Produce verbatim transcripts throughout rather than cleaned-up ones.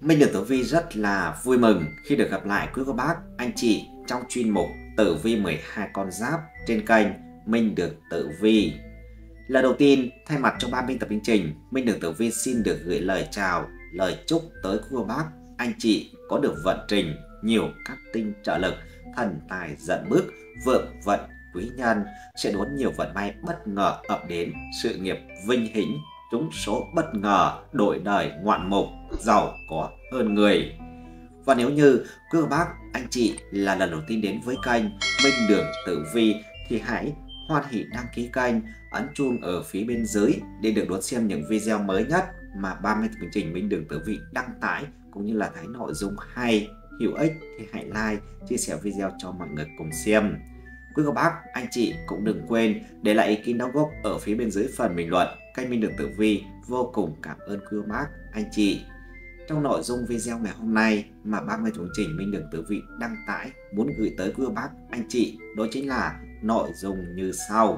Minh được Tử Vi rất là vui mừng khi được gặp lại quý cô bác, anh chị trong chuyên mục Tử Vi mười hai con giáp trên kênh Minh được Tử Vi. Lần đầu tiên, thay mặt cho ban biên tập chương trình, Minh được Tử Vi xin được gửi lời chào, lời chúc tới quý cô bác, anh chị có được vận trình nhiều các tinh trợ lực, thần tài dẫn bước, vượng vận quý nhân, sẽ đón nhiều vận may bất ngờ ập đến, sự nghiệp vinh hiển, trúng số bất ngờ, đổi đời ngoạn mục, giàu có hơn người. Và nếu như quý cô bác, anh chị là lần đầu tiên đến với kênh Minh được Tử Vi thì hãy hoan hỉ đăng ký kênh, ấn chuông ở phía bên dưới để được đón xem những video mới nhất mà ban biên tập chương trình Minh được Tử Vi đăng tải, cũng như là thấy nội dung hay, hữu ích thì hãy like, chia sẻ video cho mọi người cùng xem. Quý cô bác, anh chị cũng đừng quên để lại ý kiến đóng góp ở phía bên dưới phần bình luận. Kênh Minh được Tử Vi vô cùng cảm ơn quý cô bác, anh chị. Trong nội dung video ngày hôm nay mà ban biên tập chương trình Minh được Tử Vi đăng tải muốn gửi tới quý cô bác, anh chị, đó chính là nội dung như sau.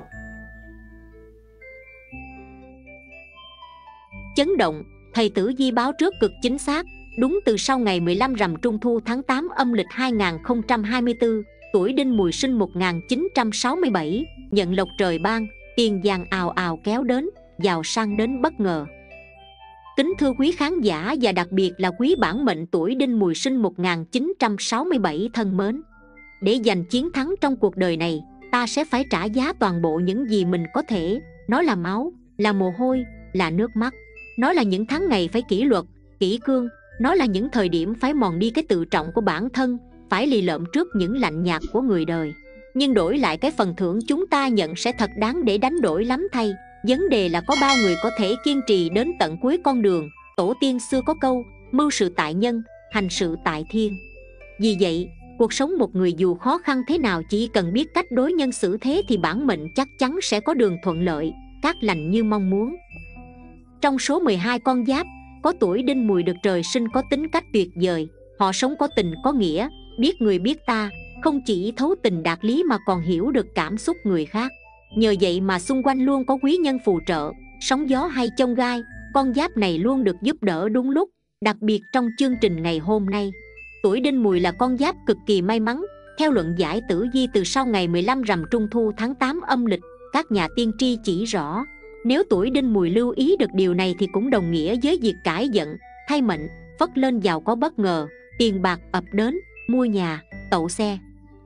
Chấn động, thầy Tử Vi báo trước cực chính xác, đúng từ sau ngày mười lăm rằm Trung Thu tháng tám âm lịch hai nghìn không trăm hai mươi tư, tuổi Đinh Mùi sinh một nghìn chín trăm sáu mươi bảy, nhận lộc trời ban, tiền vàng ào ào kéo đến, giàu sang đến bất ngờ. Kính thưa quý khán giả và đặc biệt là quý bản mệnh tuổi Đinh Mùi sinh một nghìn chín trăm sáu mươi bảy thân mến, để giành chiến thắng trong cuộc đời này, ta sẽ phải trả giá toàn bộ những gì mình có thể. Nó là máu, là mồ hôi, là nước mắt. Nó là những tháng ngày phải kỷ luật, kỷ cương. Nó là những thời điểm phải mòn đi cái tự trọng của bản thân, phải lì lợm trước những lạnh nhạt của người đời. Nhưng đổi lại cái phần thưởng chúng ta nhận sẽ thật đáng để đánh đổi lắm thay. Vấn đề là có bao người có thể kiên trì đến tận cuối con đường. Tổ tiên xưa có câu, mưu sự tại nhân, hành sự tại thiên. Vì vậy, cuộc sống một người dù khó khăn thế nào, chỉ cần biết cách đối nhân xử thế thì bản mệnh chắc chắn sẽ có đường thuận lợi, cát lành như mong muốn. Trong số mười hai con giáp, có tuổi Đinh Mùi được trời sinh có tính cách tuyệt vời. Họ sống có tình có nghĩa, biết người biết ta, không chỉ thấu tình đạt lý mà còn hiểu được cảm xúc người khác. Nhờ vậy mà xung quanh luôn có quý nhân phù trợ, sóng gió hay chông gai, con giáp này luôn được giúp đỡ đúng lúc. Đặc biệt trong chương trình ngày hôm nay, tuổi Đinh Mùi là con giáp cực kỳ may mắn. Theo luận giải tử vi từ sau ngày mười lăm rằm Trung Thu tháng tám âm lịch, các nhà tiên tri chỉ rõ, nếu tuổi Đinh Mùi lưu ý được điều này thì cũng đồng nghĩa với việc cải vận, thay mệnh, phất lên giàu có bất ngờ, tiền bạc ập đến, mua nhà, tậu xe.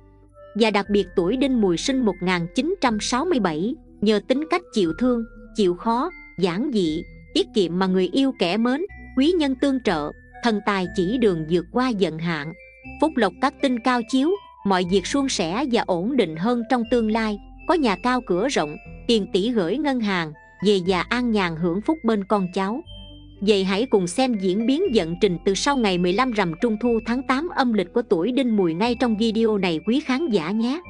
Và đặc biệt tuổi Đinh Mùi sinh một nghìn chín trăm sáu mươi bảy, nhờ tính cách chịu thương, chịu khó, giản dị, tiết kiệm mà người yêu kẻ mến, quý nhân tương trợ, thần tài chỉ đường vượt qua giận hạn, phúc lộc các tinh cao chiếu, mọi việc suôn sẻ và ổn định hơn trong tương lai, có nhà cao cửa rộng, tiền tỷ gửi ngân hàng, về già an nhàn hưởng phúc bên con cháu. Vậy hãy cùng xem diễn biến vận trình từ sau ngày mười lăm rằm Trung Thu tháng tám âm lịch của tuổi Đinh Mùi ngay trong video này quý khán giả nhé.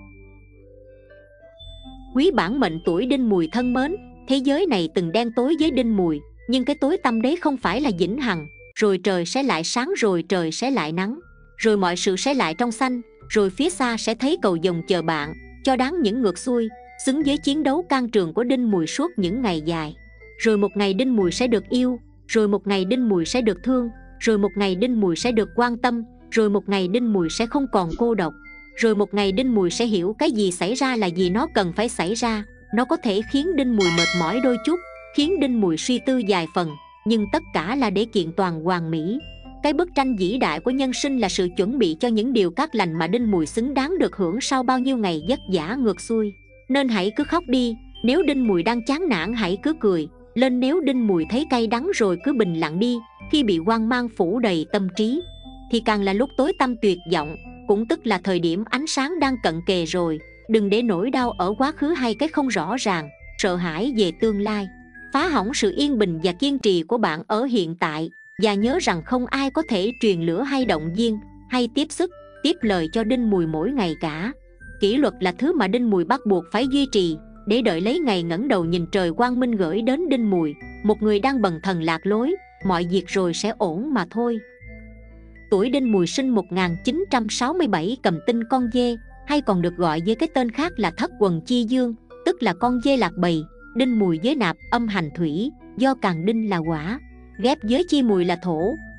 Quý bản mệnh tuổi Đinh Mùi thân mến, thế giới này từng đen tối với Đinh Mùi, nhưng cái tối tăm đấy không phải là vĩnh hằng. Rồi trời sẽ lại sáng, rồi trời sẽ lại nắng, rồi mọi sự sẽ lại trong xanh, rồi phía xa sẽ thấy cầu vồng chờ bạn, cho đáng những ngược xuôi, xứng với chiến đấu can trường của Đinh Mùi suốt những ngày dài. Rồi một ngày Đinh Mùi sẽ được yêu, rồi một ngày Đinh Mùi sẽ được thương, rồi một ngày Đinh Mùi sẽ được quan tâm, rồi một ngày Đinh Mùi sẽ không còn cô độc, rồi một ngày Đinh Mùi sẽ hiểu cái gì xảy ra là gì nó cần phải xảy ra. Nó có thể khiến Đinh Mùi mệt mỏi đôi chút, khiến Đinh Mùi suy tư vài phần, nhưng tất cả là để kiện toàn hoàn mỹ. Cái bức tranh vĩ đại của nhân sinh là sự chuẩn bị cho những điều cát lành mà Đinh Mùi xứng đáng được hưởng sau bao nhiêu ngày vất vả ngược xuôi. Nên hãy cứ khóc đi, nếu Đinh Mùi đang chán nản hãy cứ cười lên, nếu Đinh Mùi thấy cay đắng rồi cứ bình lặng đi. Khi bị hoang mang phủ đầy tâm trí thì càng là lúc tối tăm tuyệt vọng, cũng tức là thời điểm ánh sáng đang cận kề rồi. Đừng để nỗi đau ở quá khứ hay cái không rõ ràng, sợ hãi về tương lai phá hỏng sự yên bình và kiên trì của bạn ở hiện tại. Và nhớ rằng không ai có thể truyền lửa hay động viên hay tiếp sức, tiếp lời cho Đinh Mùi mỗi ngày cả. Kỷ luật là thứ mà Đinh Mùi bắt buộc phải duy trì, để đợi lấy ngày ngẩng đầu nhìn trời quang minh gửi đến Đinh Mùi, một người đang bần thần lạc lối, mọi việc rồi sẽ ổn mà thôi. Tuổi Đinh Mùi sinh một nghìn chín trăm sáu mươi bảy cầm tinh con dê, hay còn được gọi với cái tên khác là thất quần chi dương, tức là con dê lạc bầy. Đinh Mùi với nạp âm hành thủy, do càng đinh là hỏa, ghép với chi mùi là thổ,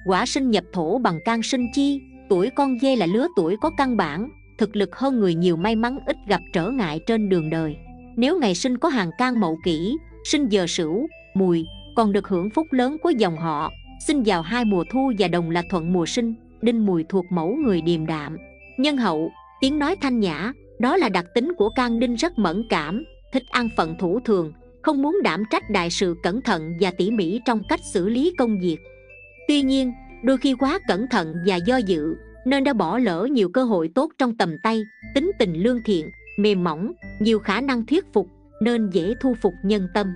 Quả sinh nhập thổ bằng can sinh chi, tuổi con dê là lứa tuổi có căn bản, thực lực hơn người nhiều, may mắn ít gặp trở ngại trên đường đời. Nếu ngày sinh có hàng can Mậu Kỷ, sinh giờ Sửu, Mùi, còn được hưởng phúc lớn của dòng họ. Sinh vào hai mùa thu và đồng là thuận mùa sinh. Đinh Mùi thuộc mẫu người điềm đạm, nhân hậu, tiếng nói thanh nhã. Đó là đặc tính của can đinh, rất mẫn cảm, thích an phận thủ thường, không muốn đảm trách đại sự, cẩn thận và tỉ mỉ trong cách xử lý công việc. Tuy nhiên, đôi khi quá cẩn thận và do dự nên đã bỏ lỡ nhiều cơ hội tốt trong tầm tay. Tính tình lương thiện, mềm mỏng, nhiều khả năng thuyết phục nên dễ thu phục nhân tâm.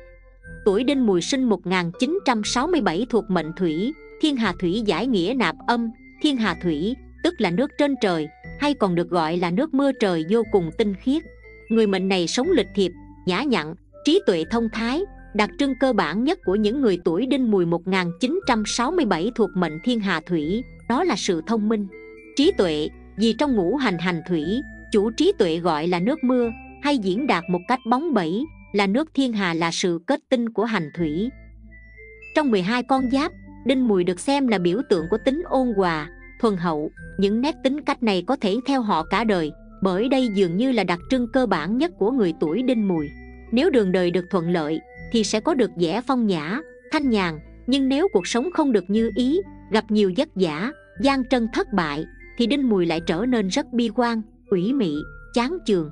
Tuổi Đinh Mùi sinh một nghìn chín trăm sáu mươi bảy, thuộc mệnh Thủy. Thiên hà thủy giải nghĩa nạp âm. Thiên hà thủy tức là nước trên trời, hay còn được gọi là nước mưa trời, vô cùng tinh khiết. Người mệnh này sống lịch thiệp, nhã nhặn, trí tuệ thông thái. Đặc trưng cơ bản nhất của những người tuổi Đinh Mùi một nghìn chín trăm sáu mươi bảy thuộc mệnh thiên hà thủy đó là sự thông minh, trí tuệ. Vì trong ngũ hành hành thủy, chủ trí tuệ gọi là nước mưa, hay diễn đạt một cách bóng bẩy là nước thiên hà, là sự kết tinh của hành thủy. Trong mười hai con giáp, Đinh Mùi được xem là biểu tượng của tính ôn hòa, thuần hậu. Những nét tính cách này có thể theo họ cả đời, bởi đây dường như là đặc trưng cơ bản nhất của người tuổi Đinh Mùi. Nếu đường đời được thuận lợi thì sẽ có được vẻ phong nhã, thanh nhàn. Nhưng nếu cuộc sống không được như ý, gặp nhiều vất vả, gian trân thất bại, thì Đinh Mùi lại trở nên rất bi quan, ủy mị, chán chường.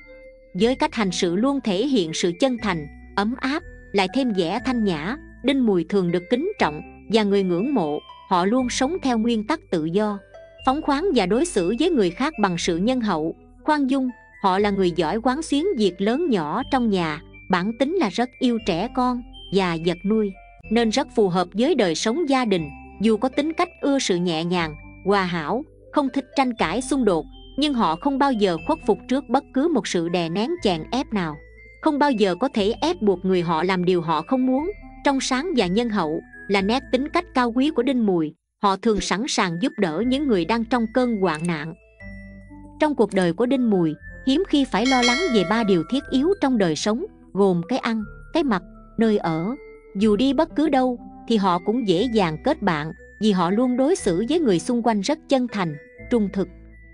Với cách hành sự luôn thể hiện sự chân thành, ấm áp, lại thêm vẻ thanh nhã, Đinh Mùi thường được kính trọng và người ngưỡng mộ. Họ luôn sống theo nguyên tắc tự do, phóng khoáng và đối xử với người khác bằng sự nhân hậu, khoan dung. Họ là người giỏi quán xuyến việc lớn nhỏ trong nhà, bản tính là rất yêu trẻ con và vật nuôi, nên rất phù hợp với đời sống gia đình. Dù có tính cách ưa sự nhẹ nhàng, hòa hảo, không thích tranh cãi xung đột, nhưng họ không bao giờ khuất phục trước bất cứ một sự đè nén chèn ép nào, không bao giờ có thể ép buộc người họ làm điều họ không muốn. Trong sáng và nhân hậu là nét tính cách cao quý của Đinh Mùi. Họ thường sẵn sàng giúp đỡ những người đang trong cơn hoạn nạn. Trong cuộc đời của Đinh Mùi, hiếm khi phải lo lắng về ba điều thiết yếu trong đời sống, gồm cái ăn, cái mặc, nơi ở. Dù đi bất cứ đâu thì họ cũng dễ dàng kết bạn, vì họ luôn đối xử với người xung quanh rất chân thành, trung thực.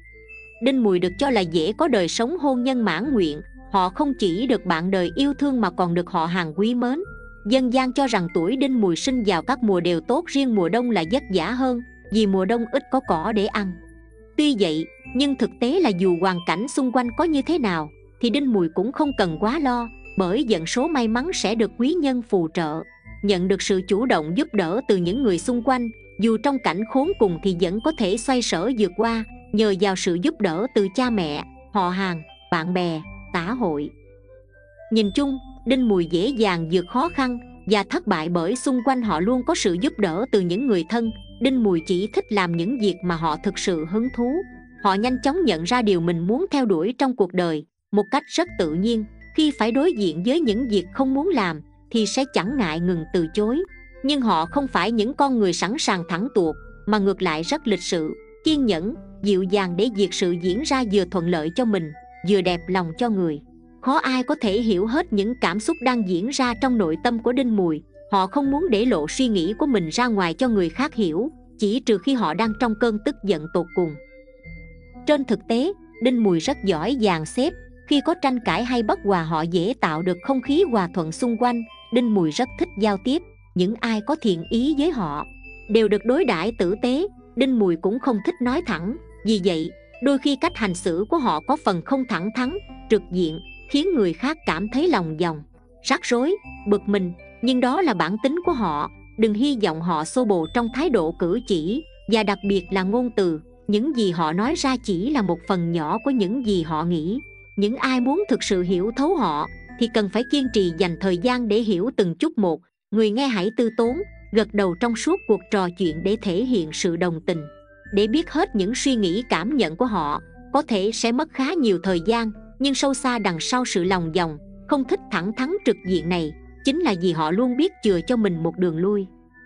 Đinh Mùi được cho là dễ có đời sống hôn nhân mãn nguyện. Họ không chỉ được bạn đời yêu thương mà còn được họ hàng quý mến. Dân gian cho rằng tuổi Đinh Mùi sinh vào các mùa đều tốt, riêng mùa đông là vất vả hơn, vì mùa đông ít có cỏ để ăn. Tuy vậy, nhưng thực tế là dù hoàn cảnh xung quanh có như thế nào thì Đinh Mùi cũng không cần quá lo, bởi vận số may mắn sẽ được quý nhân phù trợ, nhận được sự chủ động giúp đỡ từ những người xung quanh. Dù trong cảnh khốn cùng thì vẫn có thể xoay sở vượt qua, nhờ vào sự giúp đỡ từ cha mẹ, họ hàng, bạn bè, xã hội. Nhìn chung, Đinh Mùi dễ dàng vượt khó khăn và thất bại bởi xung quanh họ luôn có sự giúp đỡ từ những người thân. Đinh Mùi chỉ thích làm những việc mà họ thực sự hứng thú. Họ nhanh chóng nhận ra điều mình muốn theo đuổi trong cuộc đời một cách rất tự nhiên. Khi phải đối diện với những việc không muốn làm thì sẽ chẳng ngại ngừng từ chối. Nhưng họ không phải những con người sẵn sàng thẳng tuột, mà ngược lại rất lịch sự, kiên nhẫn, dịu dàng để việc sự diễn ra vừa thuận lợi cho mình, vừa đẹp lòng cho người. Khó ai có thể hiểu hết những cảm xúc đang diễn ra trong nội tâm của Đinh Mùi. Họ không muốn để lộ suy nghĩ của mình ra ngoài cho người khác hiểu, chỉ trừ khi họ đang trong cơn tức giận tột cùng. Trên thực tế, Đinh Mùi rất giỏi dàn xếp. Khi có tranh cãi hay bất hòa, họ dễ tạo được không khí hòa thuận xung quanh. Đinh Mùi rất thích giao tiếp. Những ai có thiện ý với họ đều được đối đãi tử tế. Đinh Mùi cũng không thích nói thẳng, vì vậy đôi khi cách hành xử của họ có phần không thẳng thắn, trực diện, khiến người khác cảm thấy lòng vòng, rắc rối, bực mình. Nhưng đó là bản tính của họ. Đừng hy vọng họ xô bồ trong thái độ cử chỉ, và đặc biệt là ngôn từ. Những gì họ nói ra chỉ là một phần nhỏ của những gì họ nghĩ. Những ai muốn thực sự hiểu thấu họ thì cần phải kiên trì dành thời gian để hiểu từng chút một. Người nghe hãy tư tốn, gật đầu trong suốt cuộc trò chuyện để thể hiện sự đồng tình. Để biết hết những suy nghĩ cảm nhận của họ có thể sẽ mất khá nhiều thời gian, nhưng sâu xa đằng sau sự lòng vòng, không thích thẳng thắn trực diện này chính là vì họ luôn biết chừa cho mình một đường lui.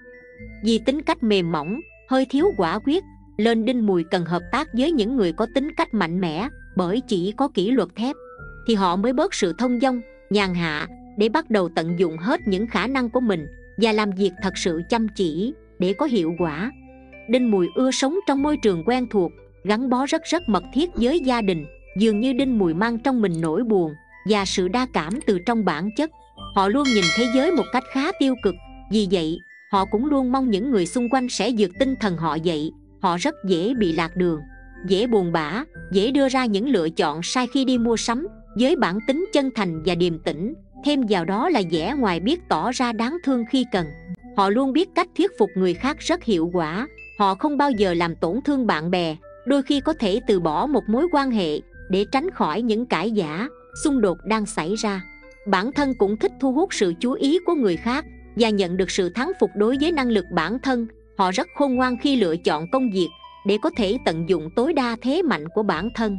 Vì tính cách mềm mỏng, hơi thiếu quả quyết, nên Đinh Mùi cần hợp tác với những người có tính cách mạnh mẽ, bởi chỉ có kỷ luật thép thì họ mới bớt sự thông dong, nhàn hạ, để bắt đầu tận dụng hết những khả năng của mình và làm việc thật sự chăm chỉ, để có hiệu quả. Đinh Mùi ưa sống trong môi trường quen thuộc, gắn bó rất rất mật thiết với gia đình. Dường như Đinh Mùi mang trong mình nỗi buồn và sự đa cảm từ trong bản chất. Họ luôn nhìn thế giới một cách khá tiêu cực. Vì vậy, họ cũng luôn mong những người xung quanh sẽ vực tinh thần họ dậy. Họ rất dễ bị lạc đường, dễ buồn bã, dễ đưa ra những lựa chọn sai khi đi mua sắm. Với bản tính chân thành và điềm tĩnh, thêm vào đó là vẻ ngoài biết tỏ ra đáng thương khi cần. Họ luôn biết cách thuyết phục người khác rất hiệu quả. Họ không bao giờ làm tổn thương bạn bè. Đôi khi có thể từ bỏ một mối quan hệ để tránh khỏi những cãi vã, xung đột đang xảy ra. Bản thân cũng thích thu hút sự chú ý của người khác và nhận được sự thán phục đối với năng lực bản thân. Họ rất khôn ngoan khi lựa chọn công việc để có thể tận dụng tối đa thế mạnh của bản thân.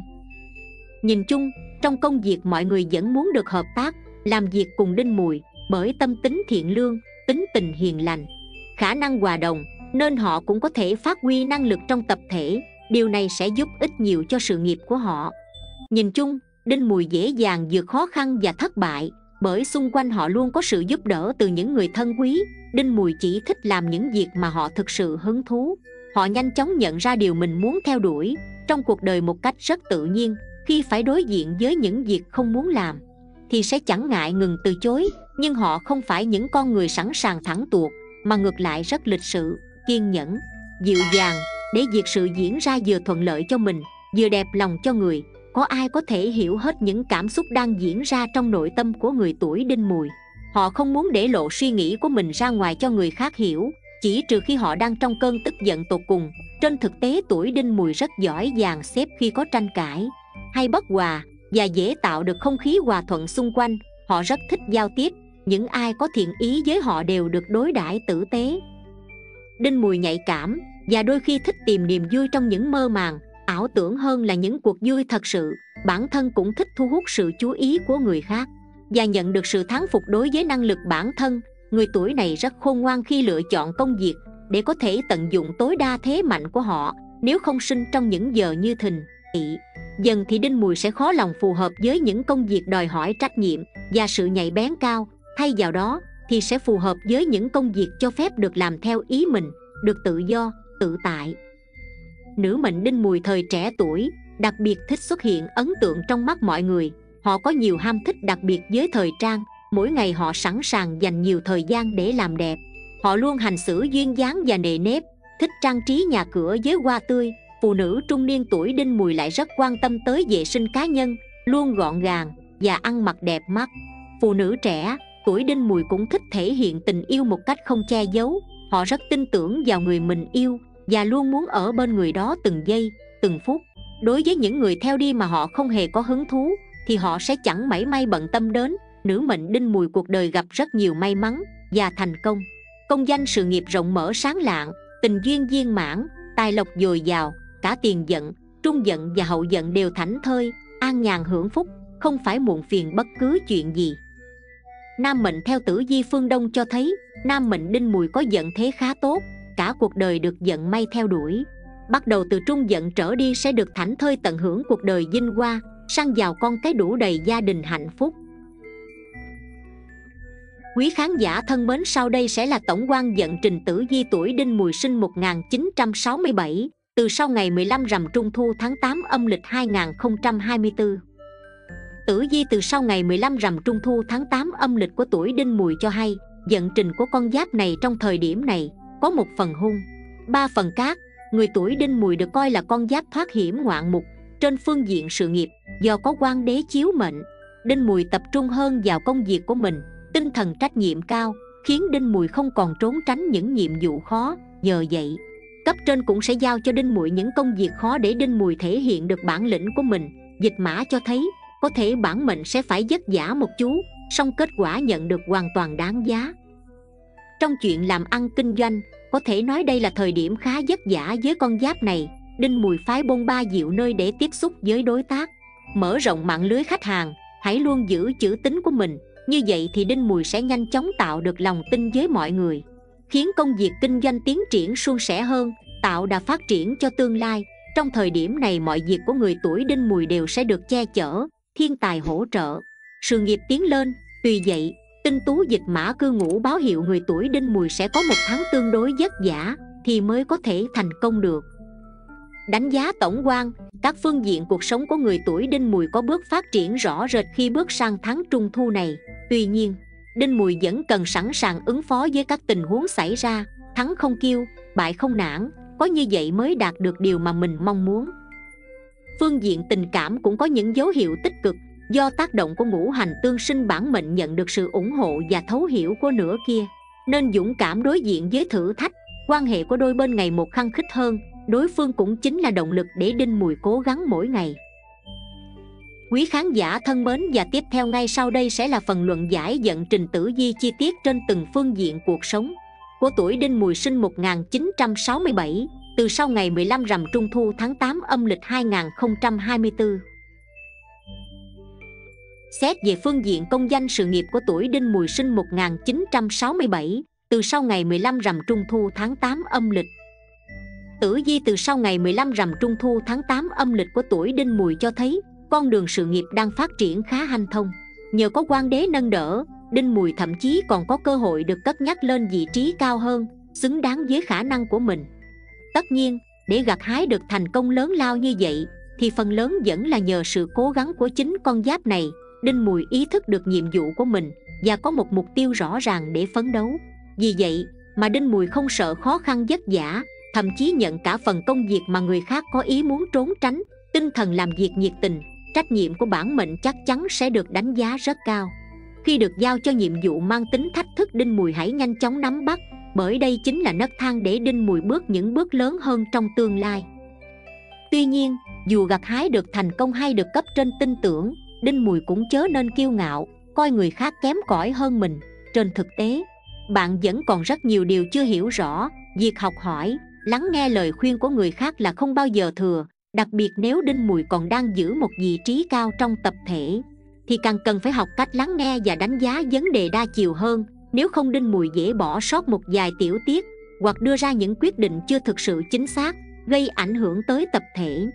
Nhìn chung, trong công việc mọi người vẫn muốn được hợp tác, làm việc cùng Đinh Mùi bởi tâm tính thiện lương, tính tình hiền lành, khả năng hòa đồng, nên họ cũng có thể phát huy năng lực trong tập thể. Điều này sẽ giúp ích nhiều cho sự nghiệp của họ. Nhìn chung, Đinh Mùi dễ dàng vượt khó khăn và thất bại, bởi xung quanh họ luôn có sự giúp đỡ từ những người thân quý. Đinh Mùi chỉ thích làm những việc mà họ thực sự hứng thú. Họ nhanh chóng nhận ra điều mình muốn theo đuổi trong cuộc đời một cách rất tự nhiên. Khi phải đối diện với những việc không muốn làm thì sẽ chẳng ngại ngừng từ chối. Nhưng họ không phải những con người sẵn sàng thẳng tuột, mà ngược lại rất lịch sự, kiên nhẫn, dịu dàng, để việc sự diễn ra vừa thuận lợi cho mình, vừa đẹp lòng cho người. Có ai có thể hiểu hết những cảm xúc đang diễn ra trong nội tâm của người tuổi Đinh Mùi? Họ không muốn để lộ suy nghĩ của mình ra ngoài cho người khác hiểu, chỉ trừ khi họ đang trong cơn tức giận tột cùng. Trên thực tế, tuổi Đinh Mùi rất giỏi dàn xếp khi có tranh cãi hay bất hòa, và dễ tạo được không khí hòa thuận xung quanh. Họ rất thích giao tiếp, những ai có thiện ý với họ đều được đối đãi tử tế. Đinh Mùi nhạy cảm và đôi khi thích tìm niềm vui trong những mơ màng, ảo tưởng hơn là những cuộc vui thật sự. Bản thân cũng thích thu hút sự chú ý của người khác và nhận được sự thán phục đối với năng lực bản thân. Người tuổi này rất khôn ngoan khi lựa chọn công việc để có thể tận dụng tối đa thế mạnh của họ. Nếu không sinh trong những giờ như thìn tỵ dần thì Đinh Mùi sẽ khó lòng phù hợp với những công việc đòi hỏi trách nhiệm và sự nhạy bén cao. Thay vào đó thì sẽ phù hợp với những công việc cho phép được làm theo ý mình, được tự do, tự tại. Nữ mệnh Đinh Mùi thời trẻ tuổi đặc biệt thích xuất hiện ấn tượng trong mắt mọi người. Họ có nhiều ham thích đặc biệt với thời trang. Mỗi ngày họ sẵn sàng dành nhiều thời gian để làm đẹp. Họ luôn hành xử duyên dáng và nề nếp, thích trang trí nhà cửa với hoa tươi. Phụ nữ trung niên tuổi Đinh Mùi lại rất quan tâm tới vệ sinh cá nhân, luôn gọn gàng và ăn mặc đẹp mắt. Phụ nữ trẻ tuổi Đinh Mùi cũng thích thể hiện tình yêu một cách không che giấu. Họ rất tin tưởng vào người mình yêu và luôn muốn ở bên người đó từng giây, từng phút. Đối với những người theo đi mà họ không hề có hứng thú thì họ sẽ chẳng mảy may bận tâm đến. Nữ mệnh Đinh Mùi cuộc đời gặp rất nhiều may mắn và thành công. Công danh sự nghiệp rộng mở sáng lạng, tình duyên viên mãn, tài lộc dồi dào. Cả tiền vận, trung vận và hậu vận đều thảnh thơi, an nhàn hưởng phúc, không phải muộn phiền bất cứ chuyện gì. Nam mệnh theo tử vi phương Đông cho thấy nam mệnh Đinh Mùi có vận thế khá tốt, cả cuộc đời được vận may theo đuổi. Bắt đầu từ trung vận trở đi sẽ được thảnh thơi tận hưởng cuộc đời vinh hoa, săn vào con cái đủ đầy gia đình hạnh phúc. Quý khán giả thân mến, sau đây sẽ là tổng quan vận trình tử vi tuổi Đinh Mùi sinh một nghìn chín trăm sáu mươi bảy, từ sau ngày mười lăm rằm Trung Thu tháng tám âm lịch hai nghìn không trăm hai mươi tư. Tử vi từ sau ngày mười lăm rằm Trung Thu tháng tám âm lịch của tuổi Đinh Mùi cho hay vận trình của con giáp này trong thời điểm này có một phần hung, ba phần cát. Người tuổi Đinh Mùi được coi là con giáp thoát hiểm ngoạn mục. Trên phương diện sự nghiệp, do có quan đế chiếu mệnh, Đinh Mùi tập trung hơn vào công việc của mình, tinh thần trách nhiệm cao, khiến Đinh Mùi không còn trốn tránh những nhiệm vụ khó. Nhờ vậy, cấp trên cũng sẽ giao cho Đinh Mùi những công việc khó để Đinh Mùi thể hiện được bản lĩnh của mình. Dịch mã cho thấy có thể bản mệnh sẽ phải vất vả một chút, song kết quả nhận được hoàn toàn đáng giá. Trong chuyện làm ăn kinh doanh, có thể nói đây là thời điểm khá vất vả với con giáp này. Đinh Mùi phái bôn ba dịu nơi để tiếp xúc với đối tác, mở rộng mạng lưới khách hàng. Hãy luôn giữ chữ tín của mình, như vậy thì Đinh Mùi sẽ nhanh chóng tạo được lòng tin với mọi người, khiến công việc kinh doanh tiến triển suôn sẻ hơn, tạo đà phát triển cho tương lai. Trong thời điểm này, mọi việc của người tuổi Đinh Mùi đều sẽ được che chở, thiên tài hỗ trợ, sự nghiệp tiến lên. Tuy vậy, Tinh tú dịch mã cư ngũ báo hiệu người tuổi Đinh Mùi sẽ có một tháng tương đối vất vả thì mới có thể thành công được. Đánh giá tổng quan, các phương diện cuộc sống của người tuổi Đinh Mùi có bước phát triển rõ rệt khi bước sang tháng Trung Thu này. Tuy nhiên, Đinh Mùi vẫn cần sẵn sàng ứng phó với các tình huống xảy ra, thắng không kiêu, bại không nản, có như vậy mới đạt được điều mà mình mong muốn. Phương diện tình cảm cũng có những dấu hiệu tích cực, do tác động của ngũ hành tương sinh bản mệnh nhận được sự ủng hộ và thấu hiểu của nửa kia, nên dũng cảm đối diện với thử thách. Quan hệ của đôi bên ngày một khăng khít hơn, đối phương cũng chính là động lực để Đinh Mùi cố gắng mỗi ngày. Quý khán giả thân mến, và tiếp theo ngay sau đây sẽ là phần luận giải vận trình tử vi chi tiết trên từng phương diện cuộc sống của tuổi Đinh Mùi sinh một nghìn chín trăm sáu mươi bảy, từ sau ngày mười lăm rằm Trung Thu tháng tám âm lịch hai nghìn không trăm hai mươi tư. Xét về phương diện công danh sự nghiệp của tuổi Đinh Mùi sinh một nghìn chín trăm sáu mươi bảy, từ sau ngày mười lăm rằm Trung Thu tháng tám âm lịch. Tử vi từ sau ngày mười lăm rằm Trung Thu tháng tám âm lịch của tuổi Đinh Mùi cho thấy con đường sự nghiệp đang phát triển khá hanh thông. Nhờ có quan đế nâng đỡ, Đinh Mùi thậm chí còn có cơ hội được cất nhắc lên vị trí cao hơn, xứng đáng với khả năng của mình. Tất nhiên, để gặt hái được thành công lớn lao như vậy thì phần lớn vẫn là nhờ sự cố gắng của chính con giáp này. Đinh Mùi ý thức được nhiệm vụ của mình và có một mục tiêu rõ ràng để phấn đấu. Vì vậy mà Đinh Mùi không sợ khó khăn vất vả, thậm chí nhận cả phần công việc mà người khác có ý muốn trốn tránh. Tinh thần làm việc nhiệt tình, trách nhiệm của bản mệnh chắc chắn sẽ được đánh giá rất cao. Khi được giao cho nhiệm vụ mang tính thách thức, Đinh Mùi hãy nhanh chóng nắm bắt, bởi đây chính là nấc thang để Đinh Mùi bước những bước lớn hơn trong tương lai. Tuy nhiên, dù gặt hái được thành công hay được cấp trên tin tưởng, Đinh Mùi cũng chớ nên kiêu ngạo, coi người khác kém cỏi hơn mình. Trên thực tế, bạn vẫn còn rất nhiều điều chưa hiểu rõ. Việc học hỏi, lắng nghe lời khuyên của người khác là không bao giờ thừa. Đặc biệt nếu Đinh Mùi còn đang giữ một vị trí cao trong tập thể, thì càng cần phải học cách lắng nghe và đánh giá vấn đề đa chiều hơn. Nếu không, Đinh Mùi dễ bỏ sót một vài tiểu tiết hoặc đưa ra những quyết định chưa thực sự chính xác, gây ảnh hưởng tới tập thể.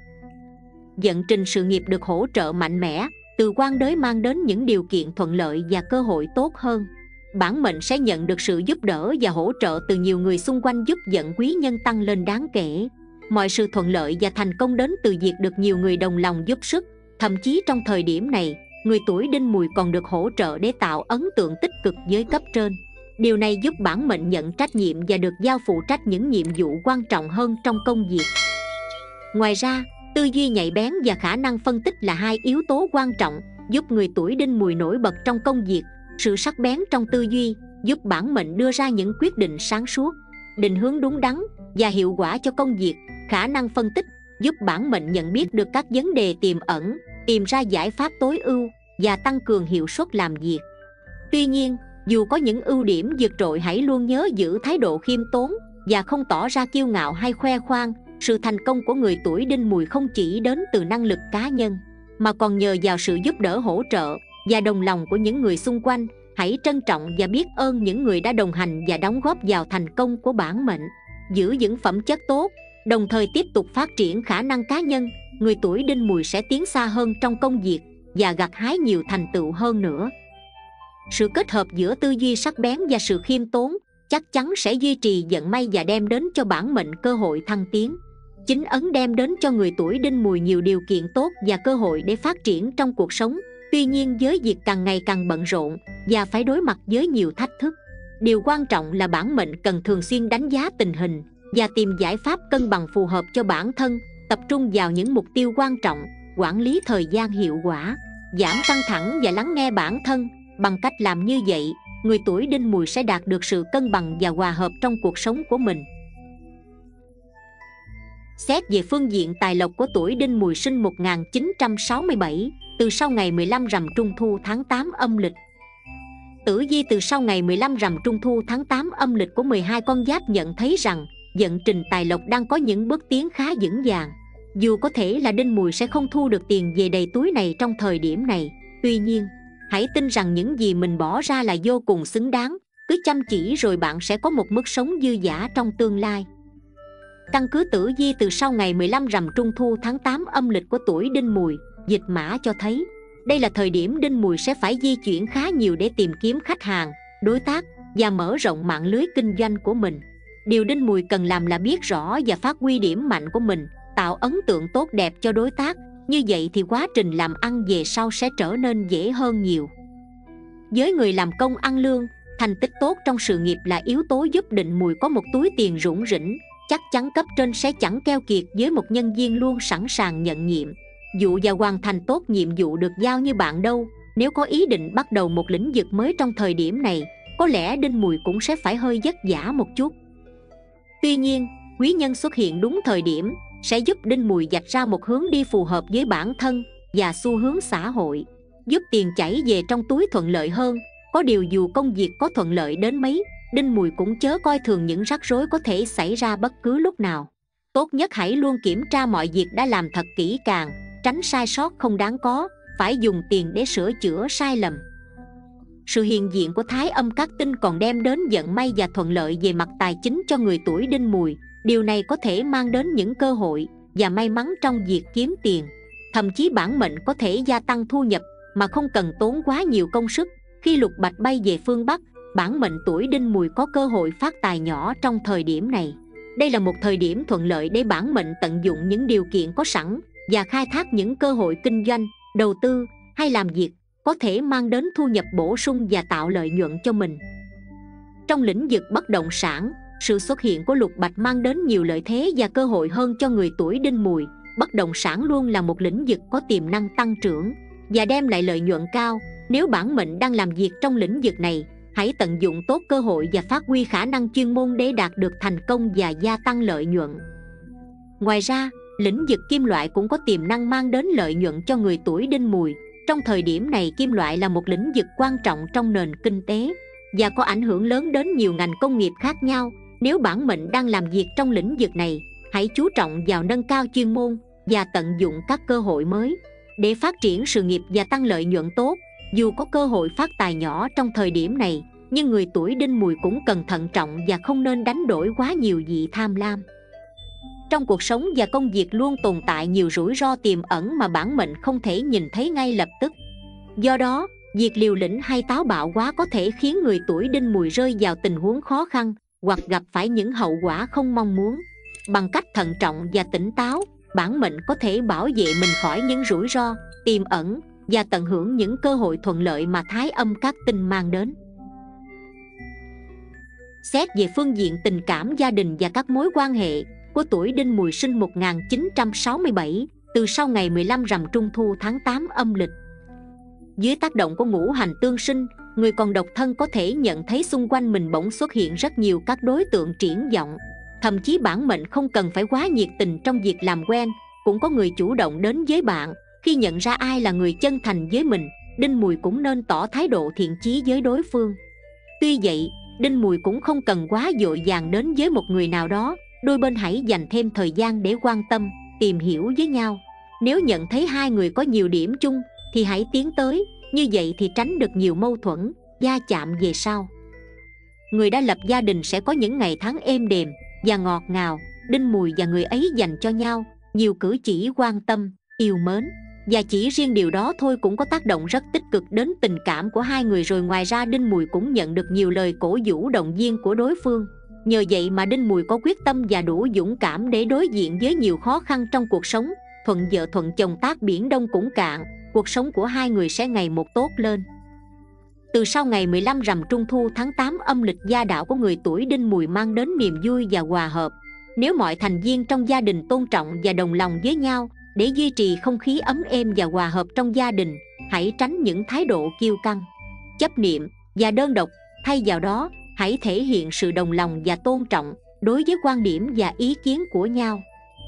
Vận trình sự nghiệp được hỗ trợ mạnh mẽ, từ quan đới mang đến những điều kiện thuận lợi và cơ hội tốt hơn. Bản mệnh sẽ nhận được sự giúp đỡ và hỗ trợ từ nhiều người xung quanh, giúp vận quý nhân tăng lên đáng kể. Mọi sự thuận lợi và thành công đến từ việc được nhiều người đồng lòng giúp sức. Thậm chí trong thời điểm này, người tuổi Đinh Mùi còn được hỗ trợ để tạo ấn tượng tích cực với cấp trên. Điều này giúp bản mệnh nhận trách nhiệm và được giao phụ trách những nhiệm vụ quan trọng hơn trong công việc. Ngoài ra, tư duy nhạy bén và khả năng phân tích là hai yếu tố quan trọng giúp người tuổi Đinh Mùi nổi bật trong công việc. Sự sắc bén trong tư duy giúp bản mệnh đưa ra những quyết định sáng suốt, định hướng đúng đắn và hiệu quả cho công việc. Khả năng phân tích giúp bản mệnh nhận biết được các vấn đề tiềm ẩn, tìm ra giải pháp tối ưu và tăng cường hiệu suất làm việc. Tuy nhiên, dù có những ưu điểm vượt trội, hãy luôn nhớ giữ thái độ khiêm tốn và không tỏ ra kiêu ngạo hay khoe khoang. Sự thành công của người tuổi Đinh Mùi không chỉ đến từ năng lực cá nhân, mà còn nhờ vào sự giúp đỡ, hỗ trợ và đồng lòng của những người xung quanh. Hãy trân trọng và biết ơn những người đã đồng hành và đóng góp vào thành công của bản mệnh. Giữ vững phẩm chất tốt, đồng thời tiếp tục phát triển khả năng cá nhân, người tuổi Đinh Mùi sẽ tiến xa hơn trong công việc và gặt hái nhiều thành tựu hơn nữa. Sự kết hợp giữa tư duy sắc bén và sự khiêm tốn chắc chắn sẽ duy trì vận may và đem đến cho bản mệnh cơ hội thăng tiến. Chính ấn đem đến cho người tuổi Đinh Mùi nhiều điều kiện tốt và cơ hội để phát triển trong cuộc sống. Tuy nhiên, với việc càng ngày càng bận rộn và phải đối mặt với nhiều thách thức, điều quan trọng là bản mệnh cần thường xuyên đánh giá tình hình và tìm giải pháp cân bằng phù hợp cho bản thân, tập trung vào những mục tiêu quan trọng, quản lý thời gian hiệu quả, giảm căng thẳng và lắng nghe bản thân. Bằng cách làm như vậy, người tuổi Đinh Mùi sẽ đạt được sự cân bằng và hòa hợp trong cuộc sống của mình. Xét về phương diện tài lộc của tuổi Đinh Mùi sinh một nghìn chín trăm sáu mươi bảy, từ sau ngày mười lăm rằm Trung Thu tháng tám âm lịch. Tử vi từ sau ngày mười lăm rằm Trung Thu tháng tám âm lịch của mười hai con giáp nhận thấy rằng vận trình tài lộc đang có những bước tiến khá vững vàng. Dù có thể là Đinh Mùi sẽ không thu được tiền về đầy túi này trong thời điểm này, tuy nhiên, hãy tin rằng những gì mình bỏ ra là vô cùng xứng đáng. Cứ chăm chỉ rồi bạn sẽ có một mức sống dư dả trong tương lai. Căn cứ tử vi từ sau ngày mười lăm rằm Trung Thu tháng tám âm lịch của tuổi Đinh Mùi, dịch mã cho thấy Đây là thời điểm Đinh Mùi sẽ phải di chuyển khá nhiều để tìm kiếm khách hàng, đối tác và mở rộng mạng lưới kinh doanh của mình. Điều Đinh Mùi cần làm là biết rõ và phát huy điểm mạnh của mình, tạo ấn tượng tốt đẹp cho đối tác. Như vậy thì quá trình làm ăn về sau sẽ trở nên dễ hơn nhiều. Với người làm công ăn lương, thành tích tốt trong sự nghiệp là yếu tố giúp Đinh Mùi có một túi tiền rủng rỉnh. Chắc chắn cấp trên sẽ chẳng keo kiệt với một nhân viên luôn sẵn sàng nhận nhiệm vụ và hoàn thành tốt nhiệm vụ được giao như bạn đâu. Nếu có ý định bắt đầu một lĩnh vực mới trong thời điểm này, có lẽ Đinh Mùi cũng sẽ phải hơi vất vả một chút. Tuy nhiên, quý nhân xuất hiện đúng thời điểm sẽ giúp Đinh Mùi vạch ra một hướng đi phù hợp với bản thân và xu hướng xã hội, giúp tiền chảy về trong túi thuận lợi hơn. Có điều dù công việc có thuận lợi đến mấy, Đinh Mùi cũng chớ coi thường những rắc rối có thể xảy ra bất cứ lúc nào. Tốt nhất hãy luôn kiểm tra mọi việc đã làm thật kỹ càng, tránh sai sót không đáng có, phải dùng tiền để sửa chữa sai lầm. Sự hiện diện của Thái Âm Các Tinh còn đem đến vận may và thuận lợi về mặt tài chính cho người tuổi Đinh Mùi. Điều này có thể mang đến những cơ hội và may mắn trong việc kiếm tiền. Thậm chí bản mệnh có thể gia tăng thu nhập mà không cần tốn quá nhiều công sức. Khi lục bạch bay về phương Bắc, bản mệnh tuổi Đinh Mùi có cơ hội phát tài nhỏ trong thời điểm này. Đây là một thời điểm thuận lợi để bản mệnh tận dụng những điều kiện có sẵn và khai thác những cơ hội kinh doanh, đầu tư hay làm việc có thể mang đến thu nhập bổ sung và tạo lợi nhuận cho mình. Trong lĩnh vực bất động sản, sự xuất hiện của lục bạch mang đến nhiều lợi thế và cơ hội hơn cho người tuổi Đinh Mùi. Bất động sản luôn là một lĩnh vực có tiềm năng tăng trưởng và đem lại lợi nhuận cao. Nếu bản mệnh đang làm việc trong lĩnh vực này, hãy tận dụng tốt cơ hội và phát huy khả năng chuyên môn để đạt được thành công và gia tăng lợi nhuận. Ngoài ra, lĩnh vực kim loại cũng có tiềm năng mang đến lợi nhuận cho người tuổi Đinh Mùi. Trong thời điểm này, kim loại là một lĩnh vực quan trọng trong nền kinh tế và có ảnh hưởng lớn đến nhiều ngành công nghiệp khác nhau. Nếu bản mệnh đang làm việc trong lĩnh vực này, hãy chú trọng vào nâng cao chuyên môn và tận dụng các cơ hội mới để phát triển sự nghiệp và tăng lợi nhuận tốt. Dù có cơ hội phát tài nhỏ trong thời điểm này, nhưng người tuổi Đinh Mùi cũng cần thận trọng và không nên đánh đổi quá nhiều vì tham lam. Trong cuộc sống và công việc luôn tồn tại nhiều rủi ro tiềm ẩn mà bản mệnh không thể nhìn thấy ngay lập tức. Do đó, việc liều lĩnh hay táo bạo quá có thể khiến người tuổi Đinh Mùi rơi vào tình huống khó khăn hoặc gặp phải những hậu quả không mong muốn. Bằng cách thận trọng và tỉnh táo, bản mệnh có thể bảo vệ mình khỏi những rủi ro tiềm ẩn và tận hưởng những cơ hội thuận lợi mà Thái Âm Các Tinh mang đến. Xét về phương diện tình cảm, gia đình và các mối quan hệ của tuổi Đinh Mùi sinh một nghìn chín trăm sáu mươi bảy, từ sau ngày mười lăm rằm Trung Thu tháng tám âm lịch. Dưới tác động của ngũ hành tương sinh, người còn độc thân có thể nhận thấy xung quanh mình bỗng xuất hiện rất nhiều các đối tượng triển vọng. Thậm chí bản mệnh không cần phải quá nhiệt tình trong việc làm quen, cũng có người chủ động đến với bạn. Khi nhận ra ai là người chân thành với mình, Đinh Mùi cũng nên tỏ thái độ thiện chí với đối phương. Tuy vậy, Đinh Mùi cũng không cần quá vội vàng đến với một người nào đó. Đôi bên hãy dành thêm thời gian để quan tâm, tìm hiểu với nhau. Nếu nhận thấy hai người có nhiều điểm chung thì hãy tiến tới, như vậy thì tránh được nhiều mâu thuẫn, va chạm về sau. Người đã lập gia đình sẽ có những ngày tháng êm đềm và ngọt ngào. Đinh Mùi và người ấy dành cho nhau nhiều cử chỉ quan tâm, yêu mến, và chỉ riêng điều đó thôi cũng có tác động rất tích cực đến tình cảm của hai người rồi. Ngoài ra, Đinh Mùi cũng nhận được nhiều lời cổ vũ động viên của đối phương. Nhờ vậy mà Đinh Mùi có quyết tâm và đủ dũng cảm để đối diện với nhiều khó khăn trong cuộc sống. Thuận vợ thuận chồng tát biển đông cũng cạn, cuộc sống của hai người sẽ ngày một tốt lên. Từ sau ngày mười lăm rằm Trung Thu tháng tám âm lịch, gia đạo của người tuổi Đinh Mùi mang đến niềm vui và hòa hợp. Nếu mọi thành viên trong gia đình tôn trọng và đồng lòng với nhau để duy trì không khí ấm êm và hòa hợp trong gia đình, hãy tránh những thái độ kiêu căng, chấp niệm và đơn độc. Thay vào đó, hãy thể hiện sự đồng lòng và tôn trọng đối với quan điểm và ý kiến của nhau.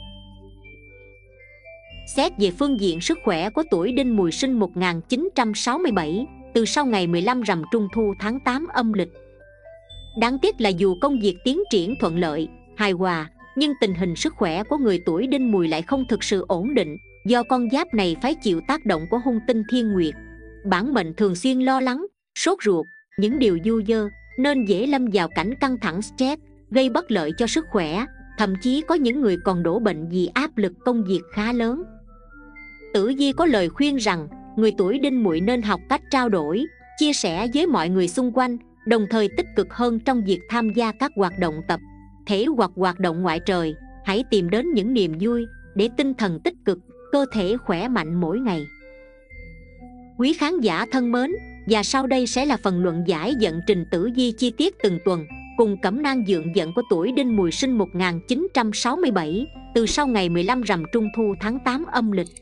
Xét về phương diện sức khỏe của tuổi Đinh Mùi sinh một nghìn chín trăm sáu mươi bảy, từ sau ngày mười lăm rằm Trung Thu tháng tám âm lịch. Đáng tiếc là dù công việc tiến triển thuận lợi, hài hòa, nhưng tình hình sức khỏe của người tuổi Đinh Mùi lại không thực sự ổn định, do con giáp này phải chịu tác động của hung tinh Thiên Nguyệt. Bản mệnh thường xuyên lo lắng, sốt ruột, những điều du dơ, nên dễ lâm vào cảnh căng thẳng stress, gây bất lợi cho sức khỏe. Thậm chí có những người còn đổ bệnh vì áp lực công việc khá lớn. Tử Vi có lời khuyên rằng người tuổi Đinh Mùi nên học cách trao đổi, chia sẻ với mọi người xung quanh, đồng thời tích cực hơn trong việc tham gia các hoạt động tập thể hoặc hoạt động ngoại trời. Hãy tìm đến những niềm vui để tinh thần tích cực, cơ thể khỏe mạnh mỗi ngày. Quý khán giả thân mến, và sau đây sẽ là phần luận giải vận trình tử vi chi tiết từng tuần cùng cẩm nang dượng vận của tuổi Đinh Mùi sinh một nghìn chín trăm sáu mươi bảy từ sau ngày mười lăm rằm Trung Thu tháng tám âm lịch.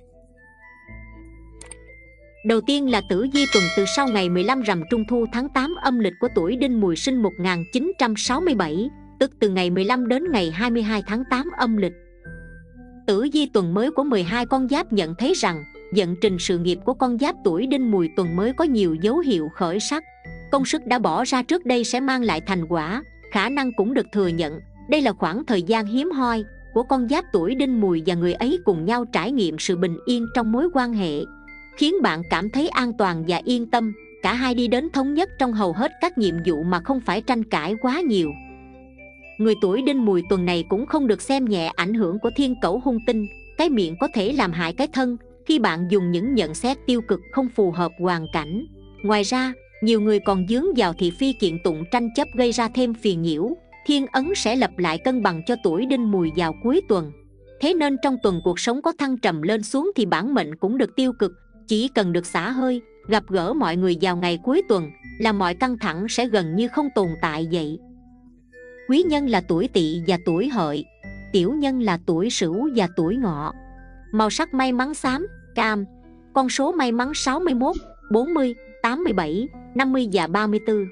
Đầu tiên là tử vi tuần từ sau ngày mười lăm rằm Trung Thu tháng tám âm lịch của tuổi Đinh Mùi sinh một nghìn chín trăm sáu mươi bảy, tức từ ngày mười lăm đến ngày hai mươi hai tháng tám âm lịch. Tử vi tuần mới của mười hai con giáp nhận thấy rằng vận trình sự nghiệp của con giáp tuổi Đinh Mùi tuần mới có nhiều dấu hiệu khởi sắc. Công sức đã bỏ ra trước đây sẽ mang lại thành quả, khả năng cũng được thừa nhận. Đây là khoảng thời gian hiếm hoi của con giáp tuổi Đinh Mùi và người ấy cùng nhau trải nghiệm sự bình yên trong mối quan hệ, khiến bạn cảm thấy an toàn và yên tâm. Cả hai đi đến thống nhất trong hầu hết các nhiệm vụ mà không phải tranh cãi quá nhiều. Người tuổi Đinh Mùi tuần này cũng không được xem nhẹ ảnh hưởng của thiên cẩu hung tinh. Cái miệng có thể làm hại cái thân khi bạn dùng những nhận xét tiêu cực không phù hợp hoàn cảnh. Ngoài ra, nhiều người còn vướng vào thị phi kiện tụng tranh chấp gây ra thêm phiền nhiễu. Thiên ấn sẽ lập lại cân bằng cho tuổi Đinh Mùi vào cuối tuần. Thế nên trong tuần cuộc sống có thăng trầm lên xuống thì bản mệnh cũng được tiêu cực. Chỉ cần được xả hơi, gặp gỡ mọi người vào ngày cuối tuần là mọi căng thẳng sẽ gần như không tồn tại vậy. Quý nhân là tuổi Tỵ và tuổi Hợi, tiểu nhân là tuổi Sửu và tuổi Ngọ. Màu sắc may mắn xám, cam. Con số may mắn sáu mươi mốt, bốn mươi, tám mươi bảy, năm mươi và ba mươi tư.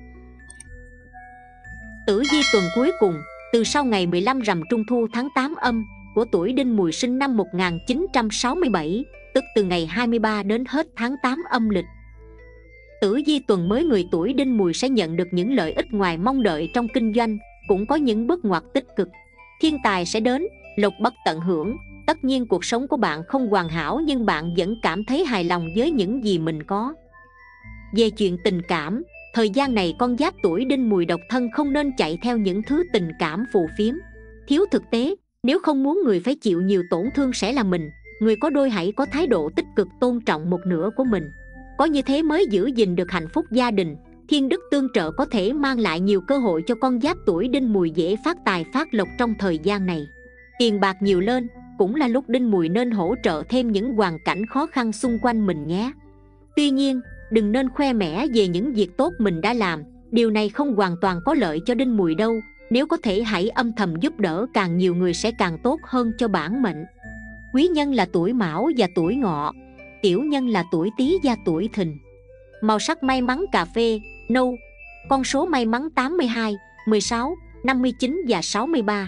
Tử vi tuần cuối cùng từ sau ngày mười lăm rằm Trung Thu tháng tám âm của tuổi Đinh Mùi sinh năm một nghìn chín trăm sáu mươi bảy, tức từ ngày hai mươi ba đến hết tháng tám âm lịch. Tử vi tuần mới người tuổi Đinh Mùi sẽ nhận được những lợi ích ngoài mong đợi trong kinh doanh, cũng có những bước ngoặt tích cực. Thiên tài sẽ đến, lộc bất tận hưởng. Tất nhiên cuộc sống của bạn không hoàn hảo nhưng bạn vẫn cảm thấy hài lòng với những gì mình có. Về chuyện tình cảm, thời gian này con giáp tuổi Đinh Mùi độc thân không nên chạy theo những thứ tình cảm phù phiếm, thiếu thực tế. Nếu không muốn người phải chịu nhiều tổn thương sẽ là mình. Người có đôi hãy có thái độ tích cực, tôn trọng một nửa của mình. Có như thế mới giữ gìn được hạnh phúc gia đình. Thiên đức tương trợ có thể mang lại nhiều cơ hội cho con giáp tuổi Đinh Mùi dễ phát tài phát lộc trong thời gian này. Tiền bạc nhiều lên, cũng là lúc Đinh Mùi nên hỗ trợ thêm những hoàn cảnh khó khăn xung quanh mình nhé. Tuy nhiên, đừng nên khoe mẽ về những việc tốt mình đã làm. Điều này không hoàn toàn có lợi cho Đinh Mùi đâu. Nếu có thể hãy âm thầm giúp đỡ càng nhiều người sẽ càng tốt hơn cho bản mệnh. Quý nhân là tuổi Mão và tuổi Ngọ, tiểu nhân là tuổi Tý và tuổi Thìn. Màu sắc may mắn cà phê, nâu. Con số may mắn tám mươi hai, mười sáu, năm mươi chín và sáu mươi ba.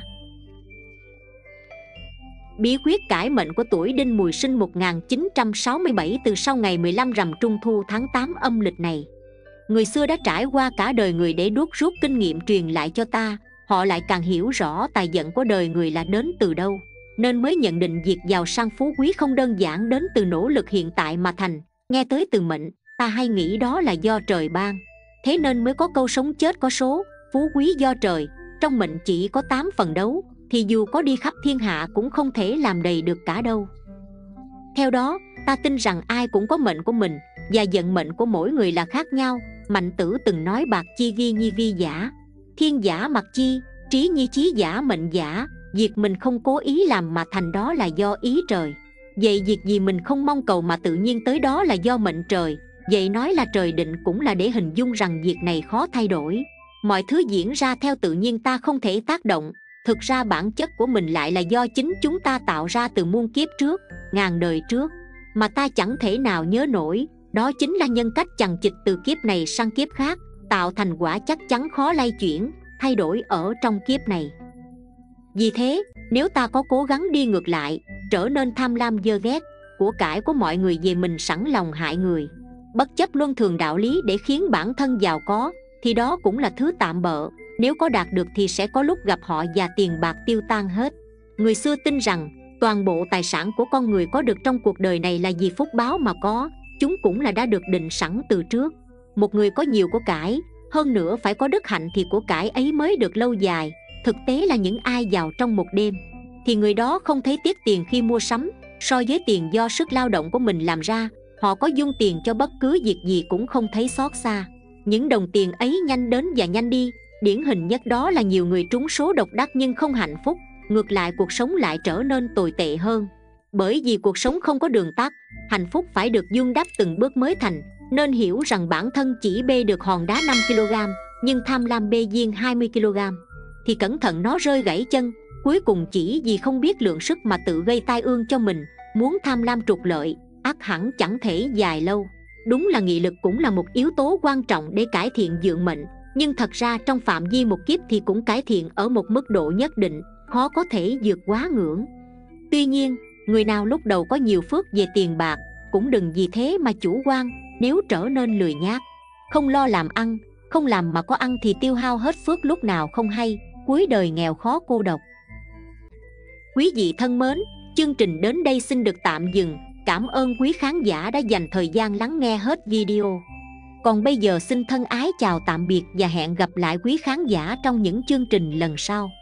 Bí quyết cải mệnh của tuổi Đinh Mùi sinh một nghìn chín trăm sáu mươi bảy từ sau ngày mười lăm rằm Trung Thu tháng tám âm lịch này. Người xưa đã trải qua cả đời người để đúc rút kinh nghiệm truyền lại cho ta. Họ lại càng hiểu rõ tài vận của đời người là đến từ đâu, nên mới nhận định việc giàu sang phú quý không đơn giản đến từ nỗ lực hiện tại mà thành. Nghe tới từ mệnh, ta hay nghĩ đó là do trời ban. Thế nên mới có câu sống chết có số, phú quý do trời. Trong mệnh chỉ có tám phần đấu, thì dù có đi khắp thiên hạ cũng không thể làm đầy được cả đâu. Theo đó, ta tin rằng ai cũng có mệnh của mình, và vận mệnh của mỗi người là khác nhau. Mạnh Tử từng nói bạc chi vi nhi vi giả, thiên giả mặc chi, trí nhi chí giả mệnh giả. Việc mình không cố ý làm mà thành đó là do ý trời. Vậy việc gì mình không mong cầu mà tự nhiên tới đó là do mệnh trời. Vậy nói là trời định cũng là để hình dung rằng việc này khó thay đổi. Mọi thứ diễn ra theo tự nhiên ta không thể tác động. Thực ra bản chất của mình lại là do chính chúng ta tạo ra từ muôn kiếp trước, ngàn đời trước, mà ta chẳng thể nào nhớ nổi. Đó chính là nhân cách chằng chịt từ kiếp này sang kiếp khác, tạo thành quả chắc chắn khó lay chuyển, thay đổi ở trong kiếp này. Vì thế, nếu ta có cố gắng đi ngược lại, trở nên tham lam dơ ghét của cải của mọi người về mình, sẵn lòng hại người, bất chấp luân thường đạo lý để khiến bản thân giàu có, thì đó cũng là thứ tạm bợ. Nếu có đạt được thì sẽ có lúc gặp họ và tiền bạc tiêu tan hết. Người xưa tin rằng toàn bộ tài sản của con người có được trong cuộc đời này là vì phúc báo mà có. Chúng cũng là đã được định sẵn từ trước. Một người có nhiều của cải, hơn nữa phải có đức hạnh thì của cải ấy mới được lâu dài. Thực tế là những ai giàu trong một đêm thì người đó không thấy tiếc tiền khi mua sắm. So với tiền do sức lao động của mình làm ra, Họ có dung tiền cho bất cứ việc gì cũng không thấy xót xa. Những đồng tiền ấy nhanh đến và nhanh đi. Điển hình nhất đó là nhiều người trúng số độc đắc nhưng không hạnh phúc. Ngược lại, cuộc sống lại trở nên tồi tệ hơn. Bởi vì cuộc sống không có đường tắt, hạnh phúc phải được vun đắp từng bước mới thành. Nên hiểu rằng bản thân chỉ bê được hòn đá năm ki lô gam, nhưng tham lam bê viên hai mươi ki lô gam thì cẩn thận nó rơi gãy chân. Cuối cùng chỉ vì không biết lượng sức mà tự gây tai ương cho mình. Muốn tham lam trục lợi, ắt hẳn chẳng thể dài lâu. Đúng là nghị lực cũng là một yếu tố quan trọng để cải thiện vận mệnh, nhưng thật ra trong phạm vi một kiếp thì cũng cải thiện ở một mức độ nhất định, khó có thể vượt quá ngưỡng. Tuy nhiên, người nào lúc đầu có nhiều phước về tiền bạc cũng đừng vì thế mà chủ quan. Nếu trở nên lười nhác, không lo làm ăn, không làm mà có ăn thì tiêu hao hết phước lúc nào không hay, cuối đời nghèo khó cô độc. Quý vị thân mến, chương trình đến đây xin được tạm dừng. Cảm ơn quý khán giả đã dành thời gian lắng nghe hết video. Còn bây giờ xin thân ái chào tạm biệt và hẹn gặp lại quý khán giả trong những chương trình lần sau.